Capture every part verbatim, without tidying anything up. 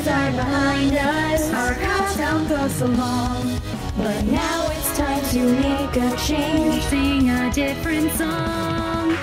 days are behind us. Our countdown goes so long, but now it's time to make a change. Sing a different song.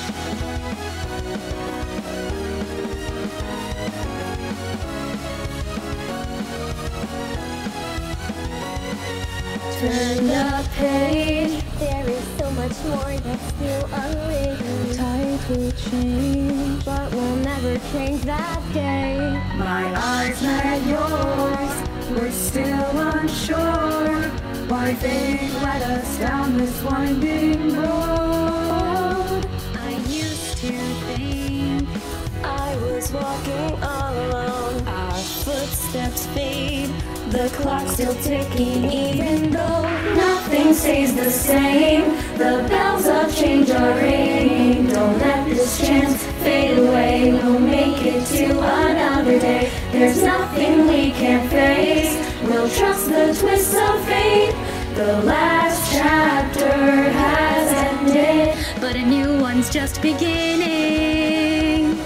Turn the page. There is so much more that's still unwritten. Tide will change, but we'll never change that day. My eyes met yours, we're still unsure why fate led us down this winding road. I used to think I was walking all alone. Our footsteps fade, the clock's still ticking, even though nothing stays the same. The bells of change are ringing. Don't let this chance fade away. We'll make it to another day. There's nothing we can't face. We'll trust the twists of fate. The last chapter has ended, but a new one's just beginning.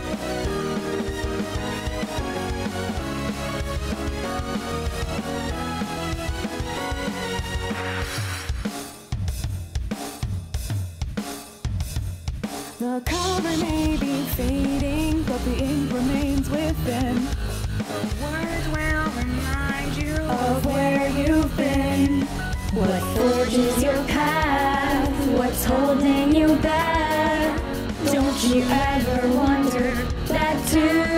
The cover may be fading, but the ink remains within. The words will remind you Of where you've been. What forges your path? What's holding you back? Don't you ever wonder that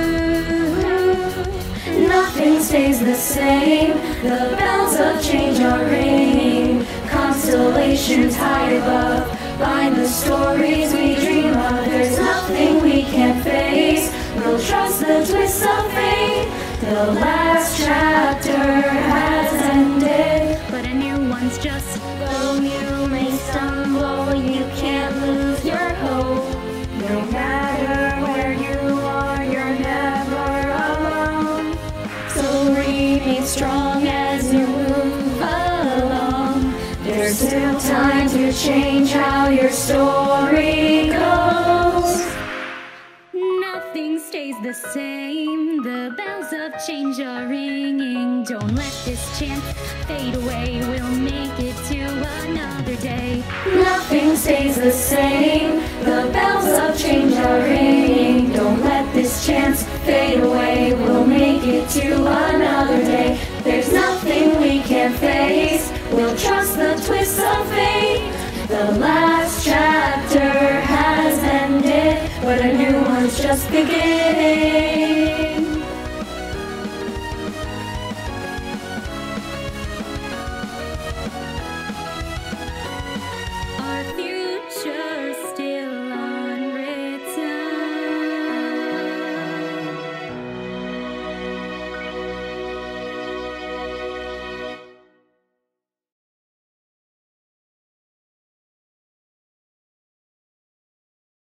too? Nothing stays the same. The bells of change are ringing. Constellations high above bind the stories we dream of. There's nothing we can't face. We'll trust the twists of fate. The last chapter has ended, but a new one's just. Though you may stumble, you can't lose your hope. No matter where you are, you're never alone. So remain strong as you move along. There's still time to change how your story goes. Nothing stays the same. The bells of change are ringing. Don't let this chance fade away. We'll make it to another day. Nothing stays the same. The bells of change are ringing. Don't let this chance fade away. We'll make it to another day. There's nothing we can't face. We'll trust the twists of fate. The last chapter has ended, but a new one's just beginning.